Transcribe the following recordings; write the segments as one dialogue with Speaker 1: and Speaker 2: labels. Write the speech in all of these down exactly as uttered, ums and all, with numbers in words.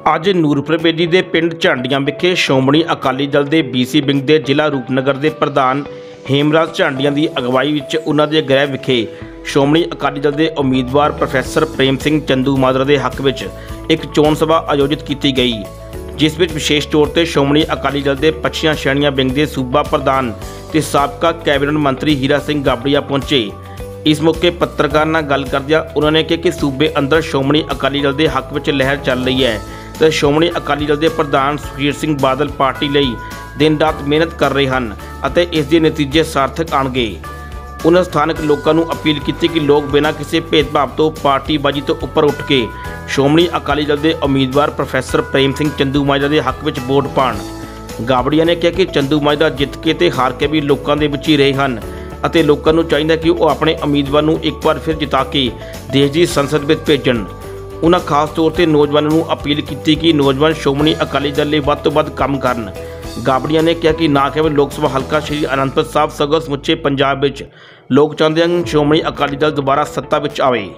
Speaker 1: ਅੱਜ ਨੂਰਪੁਰ ਬੇਦੀ ਦੇ ਪਿੰਡ ਝਾਂਡੀਆਂ ਵਿਖੇ ਸ਼੍ਰੋਮਣੀ ਅਕਾਲੀ ਦਲ ਦੇ ਬੀਸੀ ਵਿੰਗ ਦੇ ਜ਼ਿਲ੍ਹਾ ਰੂਪਨਗਰ ਦੇ ਪ੍ਰਧਾਨ ਹੇਮਰਾਜ ਝਾਂਡੀਆਂ ਦੀ ਅਗਵਾਈ ਵਿੱਚ ਉਹਨਾਂ ਦੇ ਗ੍ਰਹਿ ਵਿਖੇ ਸ਼੍ਰੋਮਣੀ ਅਕਾਲੀ ਦਲ ਦੇ ਉਮੀਦਵਾਰ ਪ੍ਰੋਫੈਸਰ ਪ੍ਰੇਮ ਸਿੰਘ ਚੰਦੂਮਾਜਰਾ ਦੇ ਹੱਕ ਵਿੱਚ ਇੱਕ ਚੋਣ ਸਭਾ ਆਯੋਜਿਤ ਕੀਤੀ ਗਈ, ਜਿਸ ਵਿੱਚ ਵਿਸ਼ੇਸ਼ ਤੌਰ ਤੇ ਸ਼੍ਰੋਮਣੀ ਅਕਾਲੀ ਦਲ ਦੇ ਪੱਛੜੀਆਂ ਸ਼੍ਰੇਣੀਆਂ ਵਿੰਗ ਦੇ ਸੂਬਾ ਪ੍ਰਧਾਨ ਤੇ ਸਾਬਕਾ ਕੈਬਨਿਟ ਮੰਤਰੀ ਹੀਰਾ ਸਿੰਘ ਗਾਬੜੀਆ ਪਹੁੰਚੇ। इस मौके पत्रकार नाल गल करदिआं उन्होंने कहा कि सूबे अंदर श्रोमणी अकाली दल के हक में लहर चल रही है तो श्रोमणी अकाली दल के प्रधान सुखबीर सिंह बादल पार्टी लई दिन रात मेहनत कर रहे हैं, इसके नतीजे सार्थक आउणगे। उन्होंने स्थानक लोगों को अपील की कि लोग बिना किसी भेदभाव तो पार्टीबाजी तो उपर उठ के श्रोमणी अकाली दल के उम्मीदवार प्रोफैसर प्रेम सिंह चंदूमाजरा के हक में वोट पाउण। गाबड़िया ने कहा कि चंदूमाजरा जित के ते हार के भी लोगों के विच ही रहे हैं ਅਤੇ ਲੋਕਾਂ ਨੂੰ ਚਾਹੀਦਾ ਕਿ ਉਹ ਆਪਣੇ ਉਮੀਦਵਾਰ ਨੂੰ ਇੱਕ ਵਾਰ ਫਿਰ ਜਿਤਾ ਕੇ ਦੇਸ਼ ਦੀ ਸੰਸਦ ਵਿੱਚ ਭੇਜਣ। ਉਹਨਾਂ ਖਾਸ ਤੌਰ ਤੇ ਨੌਜਵਾਨਾਂ ਨੂੰ ਅਪੀਲ ਕੀਤੀ ਕਿ ਨੌਜਵਾਨ ਸ਼੍ਰੋਮਣੀ ਅਕਾਲੀ ਦਲ ਲਈ ਵੱਧ ਤੋਂ ਵੱਧ ਕੰਮ ਕਰਨ। ਗਾਬੜੀਆ ਨੇ ਕਿਹਾ ਕਿ ਨਾ ਕੇਵਲ ਲੋਕ ਸਭਾ ਹਲਕਾ ਸ਼੍ਰੀ ਅਨੰਦਪੁਰ ਸਾਹਿਬ ਸਗੋਂ ਸਮੁੱਚੇ ਪੰਜਾਬ ਵਿੱਚ ਲੋਕ ਚਾਹੁੰਦੇ ਹਨ ਸ਼੍ਰੋਮਣੀ ਅਕਾਲੀ ਦਲ ਦੁਬਾਰਾ ਸੱਤਾ ਵਿੱਚ ਆਵੇ।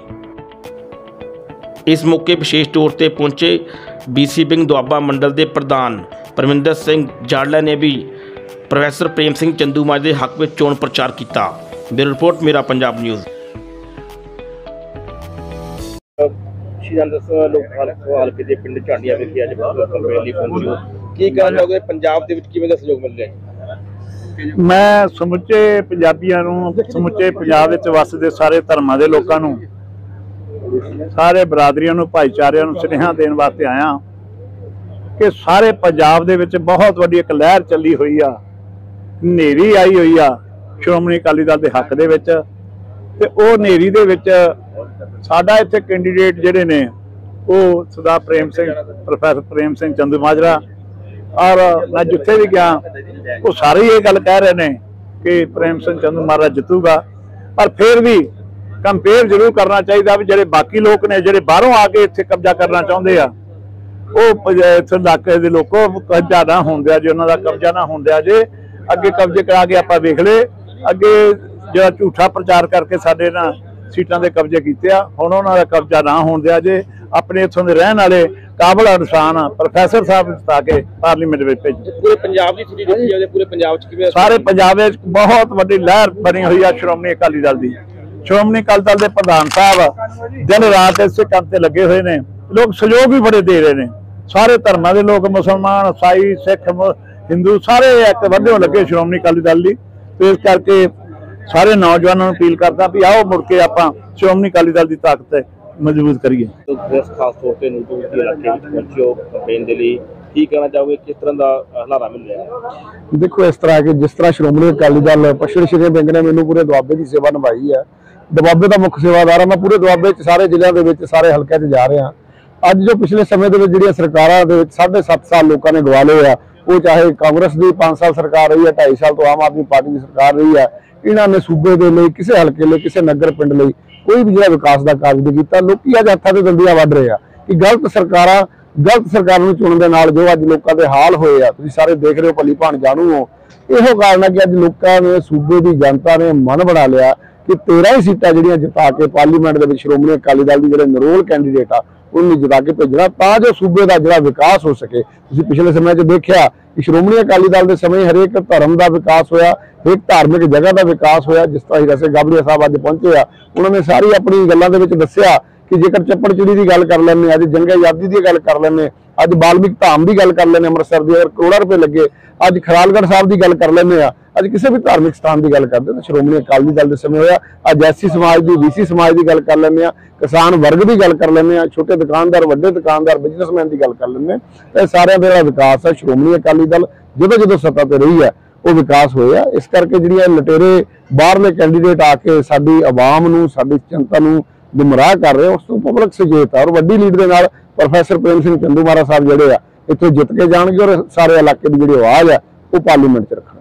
Speaker 1: ਇਸ ਮੌਕੇ ਵਿਸ਼ੇਸ਼ ਤੌਰ ਤੇ ਪਹੁੰਚੇ ਬੀਸੀ ਵਿੰਗ ਦੁਆਬਾ ਮੰਡਲ ਦੇ ਪ੍ਰਧਾਨ ਪਰਮਿੰਦਰ ਸਿੰਘ ਜਾੜਲਾ ਨੇ ਵੀ प्रोफैसर प्रेम सिंह चंदूमाजरा के हक में चोण प्रचार किया। ब्यूरो रिपोर्ट मेरा पंजाब न्यूज़।
Speaker 2: मैं समुचे पंजाबियों नूं समुचे पंजाब विच वसदे सारे धर्मां दे लोकां नूं सारे बरादरियों नूं भाईचारिਆਂ नूं सुनेहा देण वास्ते आया कि सारे पंजाब दे विच बहुत वड्डी एक लहर चली हुई आ, हनेरी आई हुई आ श्रोमणी अकाली दल के हक दे विच ते ओह हनेरी दे विच साडा इत्थे कैंडीडेट जिहड़े ने ओह सरदार प्रेम सिंह प्रोफैसर प्रेम सिंह चंदूमाजरा और मैं जिथे भी गया वो सारे ये गल कह रहे हैं कि प्रेम सिंह चंदूमाजरा जितूगा। पर फिर भी कंपेयर जरूर करना चाहिए भी जिहड़े बाकी लोग ने जिहड़े बाहरों आके इत्थे कब्जा करना चाहुंदे आ वो इत्थे इलाके दे लोगों कब्जा ना होण दिया जे, उन्हां दा कब्जा ना होण दिया जे। अगे कब्जे करा के आप वेख ले अगे जो झूठा प्रचार करके साडे ना सीटां दे कब्जे कीते आ, हुण उन्हां दा कब्जा ना होण दिया जे। अपने इत्थों दे रहण वाले काबिल इंसान प्रोफैसर साहब जिता के पार्लीमेंट में भेजे। पूरे पंजाब दी स्थिति देखी जाए पूरे पंजाब च किवें सारे पंजाब विच बहुत वड्डी लहर बनी हुई है श्रोमणी अकाली दल दी। श्रोमणी अकाली दल के प्रधान साहब दिन रात इस काम से लगे हुए हैं, लोग सहयोग भी बड़े दे रहे हैं। सारे धर्मां दे लोग मुसलमान ईसाई सिख हिंदू सारे एक वड्डे लगे श्रोमणी अकाली दल दी। तो इस करके सारे नौजवानों को अपील करता भी आओ मुड़ के आप श्रोमणी अकाली दल की ताकत मजबूत करिए। तो खास तौर पर नूरपुर के इलाके में पहुंचो कैंपेन के लिए की कहना चाहोगे, किस तरह का हलारा मिल रहा है? देखो इस तरह के जिस तरह श्रोमणी अकाली दल पछड़ी श्रेणी विंग ने मैनू पूरे दुआबे की सेवा निभाई है, दुआबे का मुख्य सेवादार मैं पूरे दुआबे सारे जिलों के सारे हल्कों से जा रहा। अज जो पिछले समय के सरकारों साढ़े सत्त साल लोगों ने गवा लिया, वो चाहे कांग्रेस की पांच साल सरकार रही है, ढाई साल तो आम आदमी पार्टी की सरकार रही है, इन्होंने सूबे के लिए किसी हल्के लिए किसी नगर पिंड लिए कोई भी जो विकास का कार्य नहीं किया। लोग अज हत्थां ते दंदियां वढ रहे हैं कि गलत सरकार गलत सरकार नूं चुणन दे नाल जो अज लोगों के हाल होए आ तुसीं सारे देख रहे हो, भली भाण जाणू हो। इहो कारण है कि अज लोगों ने सूबे की जनता ने मन बना लिया कि तेरह ही सीटां जिहड़ियां जिता के पार्लीमेंट दे विच श्रोमणी अकाली दल के जिहड़े नरोल कैंडीडेट आ उन्हें जिता के भेजना तां जो सूबे का जिहड़ा विकास हो सके। तुसीं पिछले समय च देखिया कि श्रोमणी अकाली दल के समय हरेक धर्म का विकास होया, एक धार्मिक जगह का विकास होया। जिस तरह हीरा सिंह गाबड़िया साहब अज पहुंचे आ, उन्होंने सारी अपनी गल्लां दे विच दस्सिया कि जेकर चप्पड़ चिड़ी की गल कर लैंदे, अज जंगे आजादी की गल कर लैंदे, अज बाल्मीक धाम की गल कर लैंदे अमृतसर की, अगर करोड़ों रुपए लगे अज खरालगढ़ साहब की गल कर लैंदे आ, अज किसी भी धार्मिक स्थान की गल करते तो श्रोमणी अकाली दल के समय होया। अज एस सी समाज की बी सी समाज की गल कर लैंदे आ, किसान वर्ग की गल कर लैंदे आ, छोटे दुकानदार वड्डे दुकानदार बिजनेसमैन की गल कर लैंदे आ। सारे का विकास है श्रोमणी अकाली दल जो जो सत्ता पर रही है वो विकास होया। इस करके जिहड़ियां लटेरे बाहरले कैंडीडेट आके साडी आवाम नूं साडी जनता नूं गुमराह कर रहे, उस तो पब्लिक सचेत है और वड्डी लीड दे नाल प्रोफैसर प्रेम सिंह चंदूमाजरा साहब जिहड़े आ इत्थों जित के जाणगे और सारे इलाके की जिहड़ी आवाज़ है वो पार्लीमेंट च रखणगे।